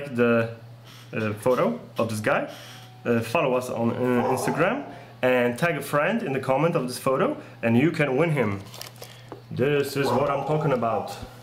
like the photo of this guy, follow us on Instagram, and tag a friend in the comment of this photo, and you can win him. This is what I'm talking about.